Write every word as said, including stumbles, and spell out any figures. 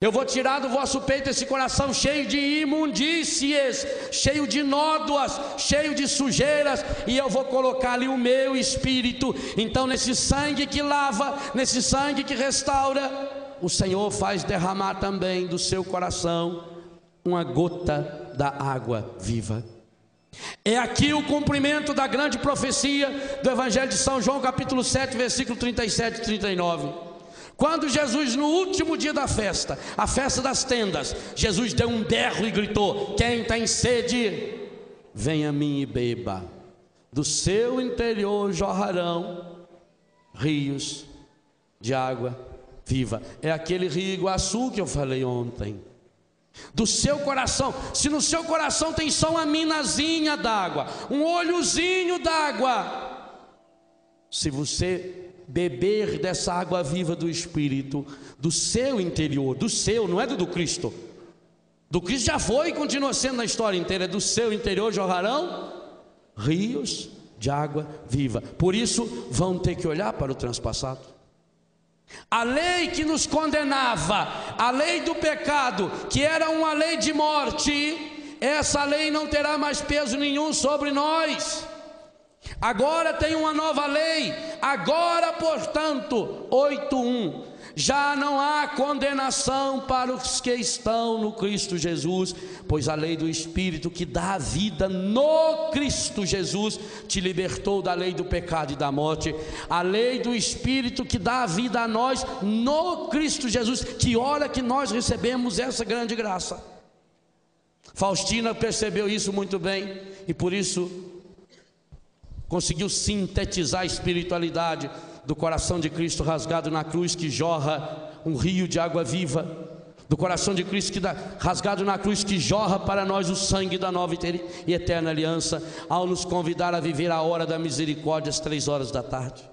Eu vou tirar do vosso peito esse coração cheio de imundícies, cheio de nódoas, cheio de sujeiras, e eu vou colocar ali o meu espírito. Então, nesse sangue que lava, nesse sangue que restaura, o Senhor faz derramar também do seu coração uma gota da água viva. É aqui o cumprimento da grande profecia do Evangelho de São João, capítulo sete, versículo trinta e sete e trinta e nove. Quando Jesus, no último dia da festa, a festa das tendas, Jesus deu um berro e gritou: quem tem sede, venha a mim e beba. Do seu interior jorrarão rios de água viva. É aquele rio Iguaçu que eu falei ontem. Do seu coração, se no seu coração tem só uma minazinha d'água, um olhozinho d'água, se você beber dessa água viva do Espírito, do seu interior, do seu, não é do, do Cristo, do Cristo já foi e continua sendo na história inteira, é do seu interior jorrarão rios de água viva. Por isso vão ter que olhar para o transpassado. A lei que nos condenava, a lei do pecado, que era uma lei de morte, essa lei não terá mais peso nenhum sobre nós. Agora tem uma nova lei. Agora, portanto, oito um, já não há condenação para os que estão no Cristo Jesus, pois a lei do Espírito que dá a vida no Cristo Jesus te libertou da lei do pecado e da morte. A lei do Espírito que dá a vida a nós no Cristo Jesus. Que hora que nós recebemos essa grande graça. Faustina percebeu isso muito bem e por isso conseguiu sintetizar a espiritualidade do coração de Cristo rasgado na cruz, que jorra um rio de água viva, do coração de Cristo que dá, rasgado na cruz, que jorra para nós o sangue da nova e eterna aliança, ao nos convidar a viver a hora da misericórdia às três horas da tarde.